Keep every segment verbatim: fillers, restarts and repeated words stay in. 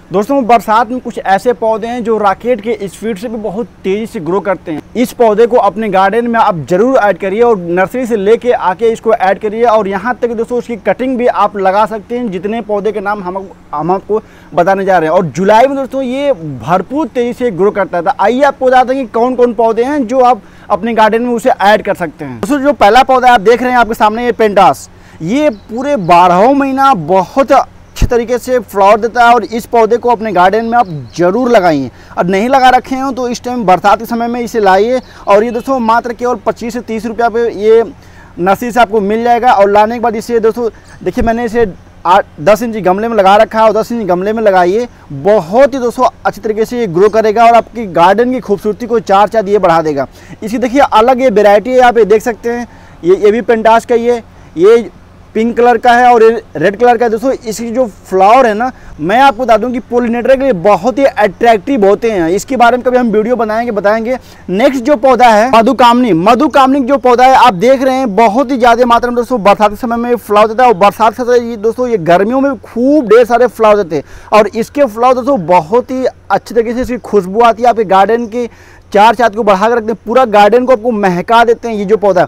दोस्तों बरसात में कुछ ऐसे पौधे हैं जो रॉकेट के स्पीड से भी बहुत तेज़ी से ग्रो करते हैं। इस पौधे को अपने गार्डन में आप जरूर ऐड करिए और नर्सरी से लेके आके इसको ऐड करिए। और यहाँ तक दोस्तों उसकी कटिंग भी आप लगा सकते हैं, जितने पौधे के नाम हम हम आपको बताने जा रहे हैं। और जुलाई में दोस्तों ये भरपूर तेज़ी से ग्रो करता है। तो आइए आपको बताते हैं कि कौन कौन पौधे हैं जो आप अपने गार्डन में उसे ऐड कर सकते हैं। दोस्तों जो पहला पौधा आप देख रहे हैं आपके सामने, ये पेंटास, ये पूरे बारहों महीना बहुत अच्छे तरीके से फ्लावर देता है। और इस पौधे को अपने गार्डन में आप जरूर लगाइए। और नहीं लगा रखे हो तो इस टाइम बरसात के समय में इसे लाइए। और ये दोस्तों मात्र केवल पच्चीस से तीस रुपया पे ये नर्सरी से आपको मिल जाएगा। और लाने के बाद इसे दोस्तों देखिए मैंने इसे आठ दस इंची गमले में लगा रखा है और दस इंची गमले में लगाइए। बहुत ही दोस्तों अच्छी तरीके से ये ग्रो करेगा और आपकी गार्डन की खूबसूरती को चार चाँद ये बढ़ा देगा। इसकी देखिए अलग ये वेराइटी है, आप ये देख सकते हैं। ये ये भी पेंटास का ये ये पिंक कलर का है और रेड कलर का है। दोस्तों इसकी जो फ्लावर है ना, मैं आपको बता दूं कि पोलिनेटर के लिए बहुत ही अट्रैक्टिव होते हैं। इसके बारे में कभी हम वीडियो बनाएंगे बताएंगे। नेक्स्ट जो पौधा है मधुकामनी, मधुकामनी जो पौधा है आप देख रहे हैं बहुत ही ज़्यादा मात्रा में दोस्तों बरसात के समय में फ्लावर देता है। और बरसात के समय दोस्तों ये गर्मियों में खूब ढेर सारे फ्लावर देते हैं। और इसके फ्लावर दोस्तों बहुत ही अच्छे तरीके से इसकी खुशबू आती है, आपके गार्डन की चार चाँद को बढ़ा कर रखते हैं, पूरा गार्डन को आपको महका देते हैं। ये जो पौधा,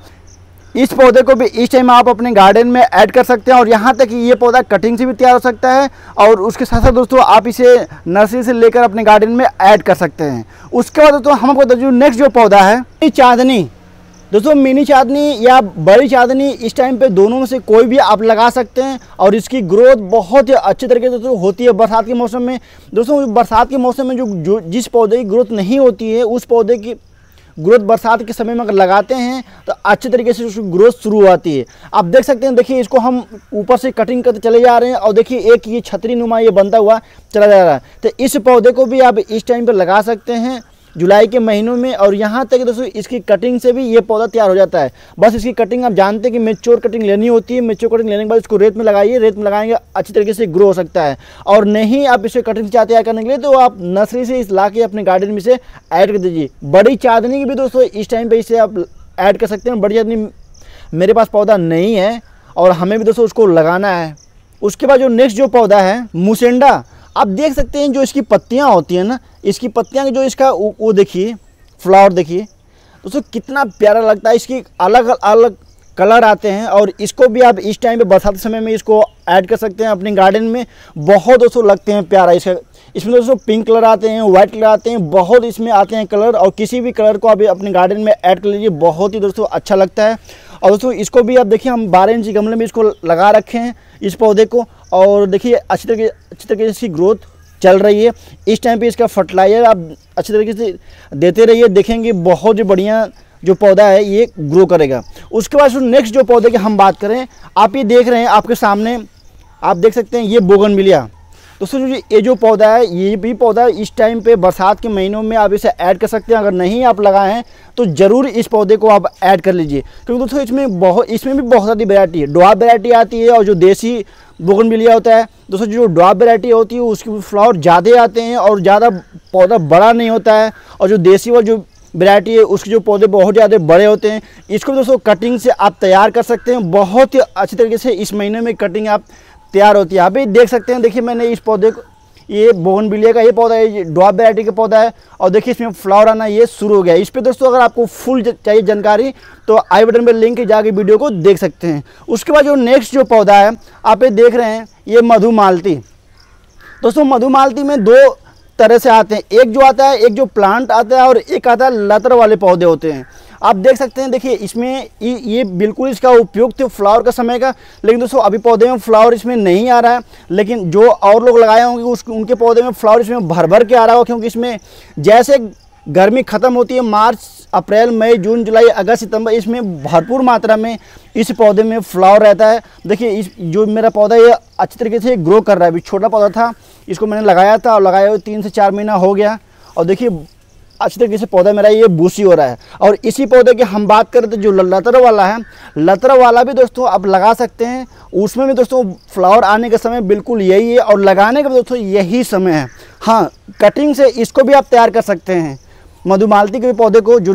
इस पौधे को भी इस टाइम आप अपने गार्डन में ऐड कर सकते हैं। और यहाँ तक कि ये पौधा कटिंग से भी तैयार हो सकता है और उसके साथ साथ दोस्तों आप इसे नर्सरी से लेकर अपने गार्डन में ऐड कर सकते हैं। उसके बाद दोस्तों हम आपको बता दूं नेक्स्ट जो पौधा है चांदनी। दोस्तों मिनी चांदनी या बड़ी चांदनी इस टाइम पे दोनों में से कोई भी आप लगा सकते हैं। और इसकी ग्रोथ बहुत ही अच्छे तरीके से दोस्तों होती है बरसात के मौसम में। दोस्तों बरसात के मौसम में जो, जो जिस पौधे की ग्रोथ नहीं होती है उस पौधे की ग्रोथ बरसात के समय में अगर लगाते हैं तो अच्छे तरीके से उसकी ग्रोथ शुरू होती है। आप देख सकते हैं, देखिए इसको हम ऊपर से कटिंग करते चले जा रहे हैं और देखिए एक ये छतरी नुमा ये बनता हुआ चला जा रहा है। तो इस पौधे को भी आप इस टाइम पर लगा सकते हैं जुलाई के महीनों में। और यहाँ तक दोस्तों इसकी कटिंग से भी ये पौधा तैयार हो जाता है। बस इसकी कटिंग आप जानते हैं कि मैच्योर कटिंग लेनी होती है। मैच्योर कटिंग लेने के बाद इसको रेत में लगाइए, रेत में लगाएंगे अच्छी तरीके से ग्रो हो सकता है। और नहीं आप इसे कटिंग चाहते हैं करने के लिए तो आप नर्सरी से इस ला के अपने गार्डन में से ऐड कर दीजिए। बड़ी चांदनी की भी दोस्तों इस टाइम पर इसे आप ऐड कर सकते हैं। बड़ी चांदनी मेरे पास पौधा नहीं है और हमें भी दोस्तों उसको लगाना है। उसके बाद जो नेक्स्ट जो पौधा है मुसेंडा, आप देख सकते हैं जो इसकी पत्तियां होती हैं ना, इसकी पत्तियां जो इसका वो देखिए फ्लावर देखिए दोस्तों कितना प्यारा लगता है। इसकी अलग अलग कलर आते हैं और इसको भी आप इस टाइम पे बरसात के समय में इसको ऐड कर सकते हैं अपने गार्डन में। बहुत दोस्तों लगते हैं प्यारा। इसका इसमें दोस्तों पिंक कलर आते हैं, वाइट कलर आते हैं, बहुत इसमें आते हैं कलर। और किसी भी कलर को आप अपने गार्डन में ऐड कर लीजिए, बहुत ही दोस्तों अच्छा लगता है। और दोस्तों इसको भी आप देखिए हम बारह इंची गमले में इसको लगा रखे हैं इस पौधे को। और देखिए अच्छी तरीके अच्छी तरीके से इसकी ग्रोथ चल रही है। इस टाइम पे इसका फर्टिलाइज़र आप अच्छी तरीके से देते रहिए, देखेंगे बहुत ही बढ़िया जो पौधा है ये ग्रो करेगा। उसके बाद नेक्स्ट जो पौधे की हम बात करें, आप ये देख रहे हैं आपके सामने, आप देख सकते हैं ये बोगनविलिया। दोस्तों जो ये जो पौधा है ये भी पौधा इस टाइम पे बरसात के महीनों में आप इसे ऐड कर सकते हैं। अगर नहीं आप लगाए हैं तो ज़रूर इस पौधे को आप ऐड कर लीजिए, क्योंकि दोस्तों इसमें बहुत इसमें भी बहुत सारी वैरायटी है। ड्वार्फ वैरायटी आती है और जो देसी बोगनविलिया होता है दोस्तों, जो ड्वार्फ वैरायटी होती है उसकी फ्लावर ज़्यादा आते हैं और ज़्यादा पौधा बड़ा नहीं होता है। और जो देसी वाला जो वैरायटी है उसके जो पौधे बहुत ज़्यादा बड़े होते हैं। इसको दोस्तों कटिंग से आप तैयार कर सकते हैं। बहुत ही अच्छी तरीके से इस महीने में कटिंग आप तैयार होती है। आप भी देख सकते हैं, देखिए मैंने इस पौधे को, ये बोगनविलिया का ये पौधा है, ये ड्वार्फ वैरायटी का पौधा है। और देखिए इसमें फ्लावर आना ये शुरू हो गया। इस पे दोस्तों अगर आपको फुल चाहिए जानकारी तो आई बटन पे लिंक जाके वीडियो को देख सकते हैं। उसके बाद जो नेक्स्ट जो पौधा है आप ये देख रहे हैं, ये मधुमालती। दोस्तों मधुमालती में दो तरह से आते हैं, एक जो आता है एक जो प्लांट आता है और एक आता है लतर वाले पौधे होते हैं। आप देख सकते हैं, देखिए इसमें ये बिल्कुल इसका उपयोग थे फ्लावर का समय का। लेकिन दोस्तों अभी पौधे में फ्लावर इसमें नहीं आ रहा है, लेकिन जो और लोग लगाए होंगे उस उनके पौधे में फ्लावर इसमें भर भर के आ रहा होगा। क्योंकि इसमें जैसे गर्मी ख़त्म होती है, मार्च अप्रैल मई जून जुलाई अगस्त सितंबर, इसमें भरपूर मात्रा में इस पौधे में फ्लावर रहता है। देखिए इस जो मेरा पौधा ये अच्छी तरीके से ग्रो कर रहा है। अभी छोटा पौधा था, इसको मैंने लगाया था और लगाया हुआ तीन से चार महीना हो गया और देखिए अच्छी तरीके से पौधा मेरा ये बूसी हो रहा है। और इसी पौधे की हम बात करें तो जो लतर वाला है, लतर वाला भी दोस्तों आप लगा सकते हैं। उसमें भी दोस्तों फ्लावर आने का समय बिल्कुल यही है और लगाने का भी दोस्तों यही समय है। हाँ, कटिंग से इसको भी आप तैयार कर सकते हैं। मधुमालती के पौधे को जो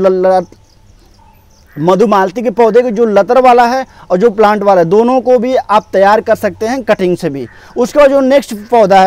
मधुमालती के पौधे के जो लतर वाला है और जो प्लांट वाला है, दोनों को भी आप तैयार कर सकते हैं कटिंग से भी। उसके बाद जो नेक्स्ट पौधा है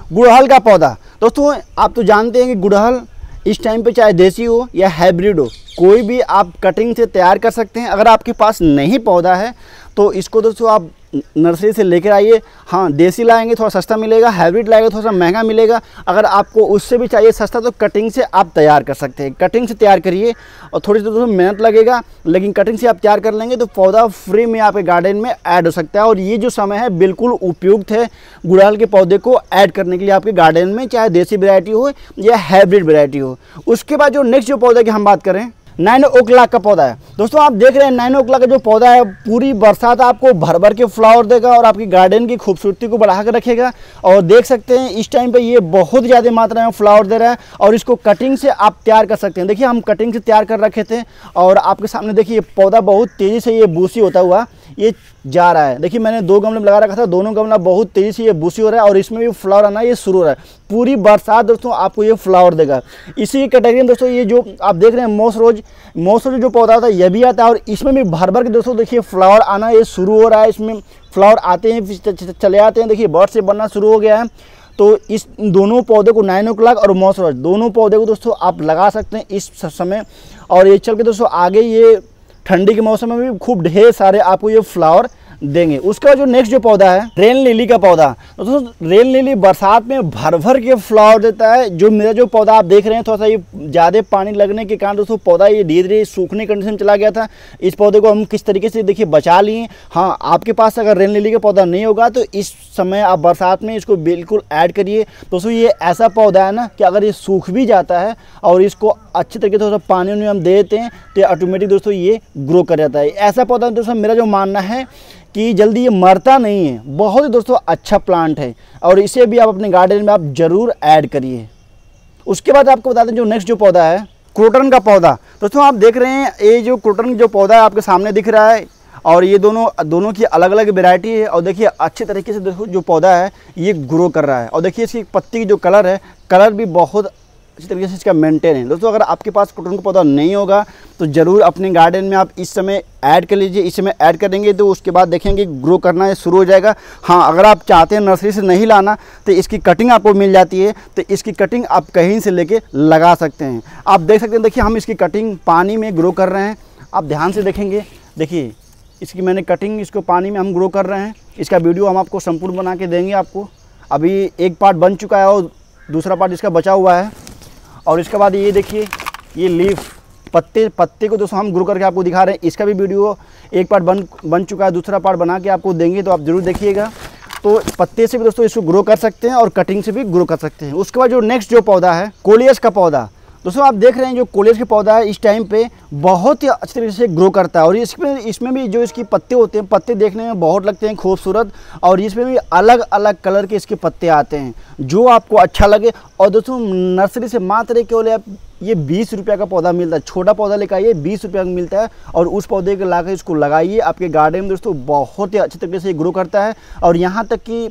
गुड़हल का पौधा। दोस्तों आप तो जानते हैं कि गुड़हल इस टाइम पे चाहे देसी हो या हाइब्रिड हो, कोई भी आप कटिंग से तैयार कर सकते हैं। अगर आपके पास नहीं पौधा है तो इसको दोस्तों आप नर्सरी से लेकर आइए। हाँ, देसी लाएंगे थोड़ा सस्ता मिलेगा, हाइब्रिड लाएंगे थोड़ा सा महंगा मिलेगा। अगर आपको उससे भी चाहिए सस्ता तो कटिंग से आप तैयार कर सकते हैं। कटिंग से तैयार करिए और थोड़ी सी दोस्तों मेहनत लगेगा, लेकिन कटिंग से आप तैयार कर लेंगे तो पौधा फ्री में आपके गार्डन में ऐड हो सकता है। और ये जो समय है बिल्कुल उपयुक्त है गुड़हल के पौधे को ऐड करने के लिए आपके गार्डन में, चाहे देसी वैरायटी हो या हाइब्रिड वैरायटी हो। उसके बाद जो नेक्स्ट जो पौधे की हम बात करें, नाइन ओ क्लॉक का पौधा है। दोस्तों आप देख रहे हैं नाइन ओ क्लॉक का जो पौधा है पूरी बरसात आपको भर भर के फ्लावर देगा और आपकी गार्डन की खूबसूरती को बढ़ा कर रखेगा। और देख सकते हैं इस टाइम पे ये बहुत ज़्यादा मात्रा में फ्लावर दे रहा है और इसको कटिंग से आप तैयार कर सकते हैं। देखिए हम कटिंग से तैयार कर रखे थे और आपके सामने देखिए पौधा बहुत तेज़ी से ये बूसी होता हुआ ये जा रहा है। देखिए मैंने दो गमले में लगा रखा था, दोनों गमला बहुत तेज़ी से ये बूसी हो रहा है और इसमें भी फ्लावर आना ये शुरू हो रहा है। पूरी बरसात दोस्तों आपको ये फ्लावर देगा। इसी कैटेगरी में दोस्तों ये जो आप देख रहे हैं मॉस रोज, मॉस रोज जो पौधा होता है ये भी आता है और इसमें भी भर भर के दोस्तों देखिए फ्लावर आना ये शुरू हो रहा है। इसमें फ्लावर आते हैं फिर चले आते हैं, देखिए बर्ड से बनना शुरू हो गया है। तो इस दोनों पौधे को नाइन ओ क्लॉक और मॉस रोज दोनों पौधे को दोस्तों आप लगा सकते हैं इस समय। और ये चल के दोस्तों आगे ये ठंडी के मौसम में भी खूब ढेर सारे आपको ये फ्लावर देंगे। उसका जो नेक्स्ट जो पौधा है रेन लिली का पौधा। दोस्तों रेन लिली बरसात में भर भर के फ्लावर देता है। जो मेरा जो पौधा आप देख रहे हैं थोड़ा सा ये ज़्यादा पानी लगने के कारण दोस्तों पौधा ये धीरे धीरे सूखने कंडीशन में चला गया था। इस पौधे को हम किस तरीके से देखिए बचा लिए। हाँ, आपके पास अगर रेन लिली का पौधा नहीं होगा तो इस समय आप बरसात में इसको बिल्कुल ऐड करिए। दोस्तों ये ऐसा पौधा है ना कि अगर ये सूख भी जाता है और इसको अच्छी तरीके से थोड़ा पानी उनी हम दे देते हैं तो ऑटोमेटिक दोस्तों ये ग्रो कर जाता है। ऐसा पौधा दोस्तों मेरा जो मानना है कि जल्दी ये मरता नहीं है, बहुत ही दोस्तों अच्छा प्लांट है और इसे भी आप अपने गार्डन में आप ज़रूर ऐड करिए। उसके बाद आपको बता दें जो नेक्स्ट जो पौधा है क्रोटन का पौधा। दोस्तों आप देख रहे हैं ये जो क्रोटन जो पौधा है आपके सामने दिख रहा है और ये दोनों दोनों की अलग अलग वैरायटी है। और देखिए अच्छे तरीके से देखो जो पौधा है ये ग्रो कर रहा है और देखिए इसकी पत्ती की जो कलर है कलर भी बहुत अच्छी तरीके से इसका मेंटेन है। दोस्तों अगर आपके पास क्रोटन का पौधा नहीं होगा तो ज़रूर अपने गार्डन में आप इस समय ऐड कर लीजिए। इस समय ऐड करेंगे तो उसके बाद देखेंगे ग्रो करना शुरू हो जाएगा। हाँ, अगर आप चाहते हैं नर्सरी से नहीं लाना तो इसकी कटिंग आपको मिल जाती है, तो इसकी कटिंग आप कहीं से लेके लगा सकते हैं। आप देख सकते हैं देखिए हम इसकी कटिंग पानी में ग्रो कर रहे हैं। आप ध्यान से देखेंगे, देखिए इसकी मैंने कटिंग इसको पानी में हम ग्रो कर रहे हैं। इसका वीडियो हम आपको संपूर्ण बना के देंगे। आपको अभी एक पार्ट बन चुका है और दूसरा पार्ट इसका बचा हुआ है। और इसके बाद ये देखिए ये लीफ पत्ते पत्ते को दोस्तों हम ग्रो करके आपको दिखा रहे हैं। इसका भी वीडियो एक पार्ट बन बन चुका है, दूसरा पार्ट बना के आपको देंगे तो आप ज़रूर देखिएगा। तो पत्ते से भी दोस्तों इसको ग्रो कर सकते हैं और कटिंग से भी ग्रो कर सकते हैं। उसके बाद जो नेक्स्ट जो पौधा है कोलियस का पौधा। दोस्तों आप देख रहे हैं जो कोलियस का पौधा है इस टाइम पे बहुत ही अच्छी तरीके से ग्रो करता है और इसमें इसमें भी जो इसके पत्ते होते हैं पत्ते देखने में बहुत लगते हैं खूबसूरत और इसमें भी अलग अलग कलर के इसके पत्ते आते हैं जो आपको अच्छा लगे। और दोस्तों नर्सरी से मात्र केवल आप ये बीस रुपये का पौधा मिलता है। छोटा पौधा लेकर आइए बीस रुपये का मिलता है और उस पौधे को लाकर इसको लगाइए आपके गार्डन में। दोस्तों बहुत ही अच्छी तरीके से ग्रो करता है और यहाँ तक कि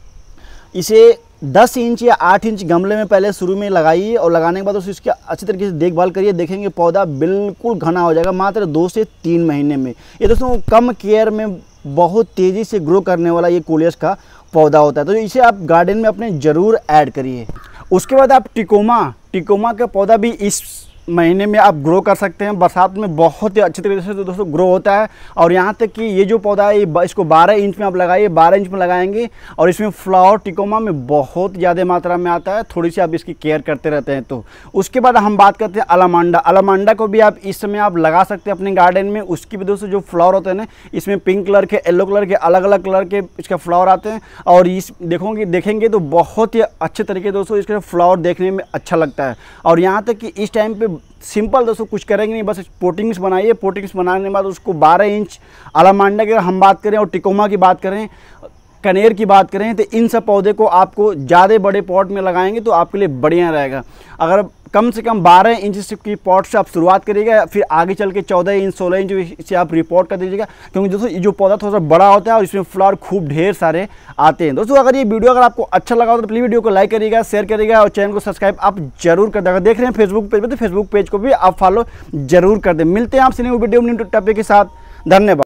इसे दस इंच या आठ इंच गमले में पहले शुरू में लगाइए और लगाने के बाद उसे इसकी अच्छी तरीके से देखभाल करिए। देखेंगे पौधा बिल्कुल घना हो जाएगा मात्र दो से तीन महीने में। ये दोस्तों कम केयर में बहुत तेज़ी से ग्रो करने वाला ये कोलियस का पौधा होता है, तो इसे आप गार्डन में अपने ज़रूर ऐड करिए। उसके बाद आप टिकोमा टिकोमा का पौधा भी इस महीने में आप ग्रो कर सकते हैं। बरसात में बहुत ही अच्छे तरीके से तो दोस्तों ग्रो होता है और यहाँ तक कि ये जो पौधा है ये इसको बारह इंच में आप लगाइए, बारह इंच में लगाएंगे और इसमें फ्लावर टिकोमा में बहुत ज़्यादा मात्रा में आता है। थोड़ी सी आप इसकी केयर करते रहते हैं तो। उसके बाद हम बात करते हैं अलामांडा। अलामांडा को भी आप इस समय आप लगा सकते हैं अपने गार्डन में। उसकी भी दोस्तों जो फ्लावर होते हैं ना इसमें पिंक कलर के, येलो कलर के, अलग अलग कलर के इसका फ्लावर आते हैं और इस देखोगे देखेंगे तो बहुत ही अच्छे तरीके दोस्तों इसका फ्लावर देखने में अच्छा लगता है। और यहाँ तक कि इस टाइम पे सिंपल दोस्तों कुछ करेंगे नहीं, बस पोटिंग्स बनाइए। पोटिंग्स बनाने के बाद उसको बारह इंच अलामांडा की अगर हम बात करें और टिकोमा की बात करें, कनेर की बात करें तो इन सब पौधे को आपको ज़्यादा बड़े पॉट में लगाएंगे तो आपके लिए बढ़िया रहेगा। अगर कम से कम बारह इंच की पॉट से आप शुरुआत करिएगा, फिर आगे चल के चौदह इंच सोलह इंच से आप रिपोर्ट कर दीजिएगा, क्योंकि दोस्तों ये जो पौधा थोड़ा सा बड़ा होता है और इसमें फ्लावर खूब ढेर सारे आते हैं। दोस्तों अगर ये वीडियो अगर आपको अच्छा लगा हो तो प्लीज़ वीडियो को लाइक करिएगा, शेयर करिएगा और चैनल को सब्सक्राइब आप जरूर कर देगा। देख रहे हैं फेसबुक पेज पर तो फेसबुक पेज को भी आप फॉलो जरूर कर दें। मिलते हैं आपसे न्यू वीडियो न्यू टॉपिक के साथ। धन्यवाद।